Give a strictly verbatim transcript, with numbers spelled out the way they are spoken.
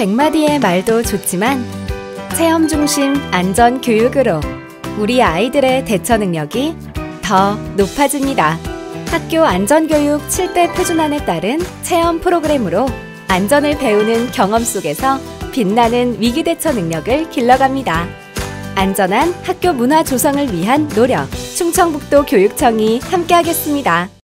백마디의 말도 좋지만 체험 중심 안전 교육으로 우리 아이들의 대처 능력이 더 높아집니다. 학교 안전교육 칠 대 표준안에 따른 체험 프로그램으로 안전을 배우는 경험 속에서 빛나는 위기 대처 능력을 길러갑니다. 안전한 학교 문화 조성을 위한 노력, 충청북도 교육청이 함께하겠습니다.